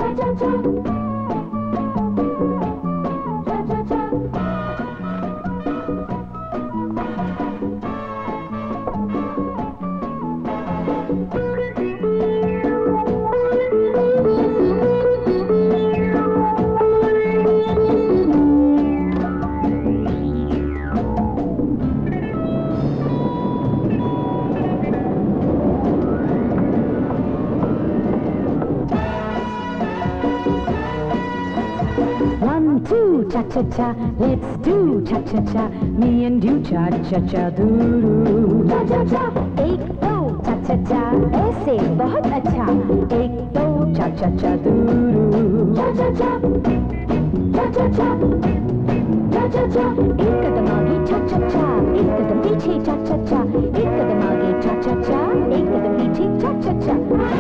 Cha-cha-cha, let's do cha-cha-cha, me and you cha-cha-cha, doo-doo. Cha-cha-cha, एक दो cha-cha-cha, ऐसे बहुत अच्छा, एक दो cha-cha-cha, doo-doo. Cha-cha-cha, cha-cha-cha, cha-cha-cha, एक कदम आगे cha-cha-cha, एक कदम पीछे cha-cha-cha, एक कदम आगे cha-cha-cha, एक कदम पीछे cha-cha-cha.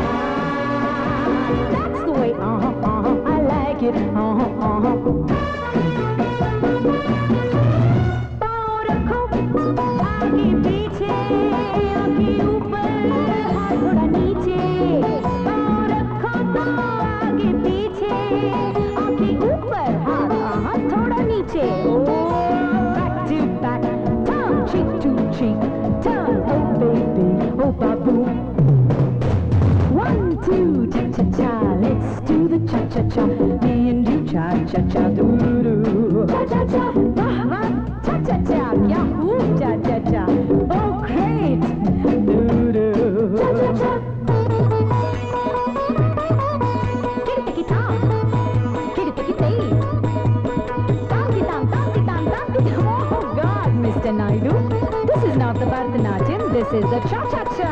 That's the way, I like it, आगे पीछे आगे ऊपर हाथ थोड़ा नीचे पाँव रखो तो आगे पीछे आगे ऊपर हाथ थोड़ा नीचे back to back turn cheek to cheek turn oh baby oh babu 1 2 cha cha cha let's do the cha cha cha me and you cha cha cha do do cha cha cha cha cha cha yahoo cha cha cha oh great do do cha cha cha kitty kitty oh God Mr. Naidu this is not the Bharatanatyam this is the cha cha cha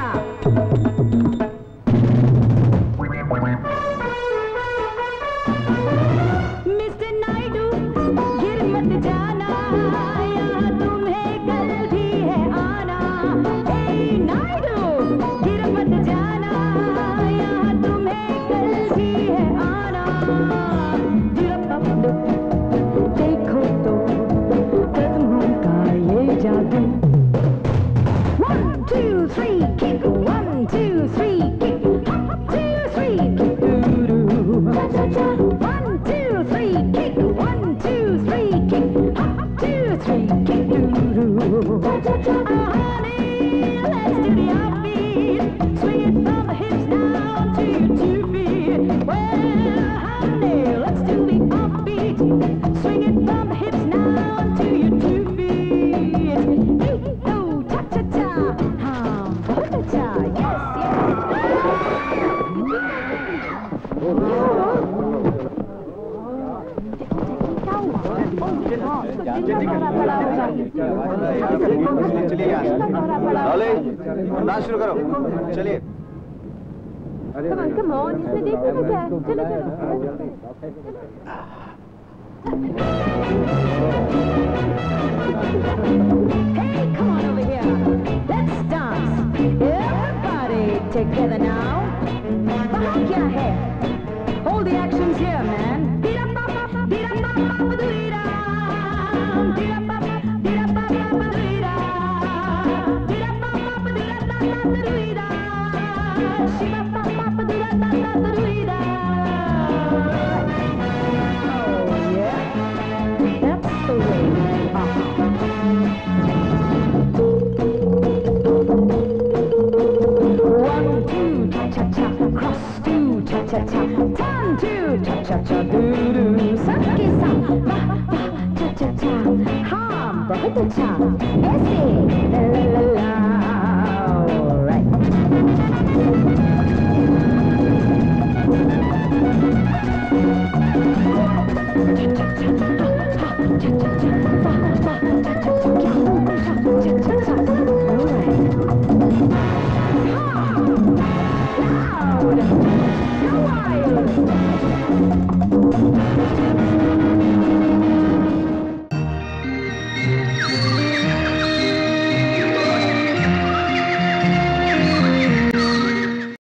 Mr. Naidu गिर मत जाना यहाँ तुम्हें कल भी है आना Hey Naidu गिर मत जाना यहाँ तुम्हें कल भी है आना देखो तो कदमों का ये जादू 1 2 3 kick 1 2 3 kick 2 3 kick doo-doo cha cha cha 1 2 3 kick 1 2 3 kick 2 3 kick doo-doo cha cha cha honey let's do the offbeat swing it from the hips down to your 2 feet well honey let's do the offbeat swing it from the hips down to your 2 feet hey oh cha cha cha बहुत अच्छा yes dance शुरू करो चलिए come on इसमें देखने का क्या है चलो चलो Hey, come on over here. Let's dance. Everybody together now. वहाँ क्या है? Hold the actions here, man. Oh yeah, that's the way. One, two, cha-cha-cha, cross two, cha-cha-cha, turn two, cha-cha-cha, doo-doo, सबके साथ, वाह, cha-cha-cha, हाँ, बहुत अच्छा, ऐसे, la-la-la-la, all right. Cha-cha-cha, ha, cha-cha-cha, वाह, cha-cha-cha, क्या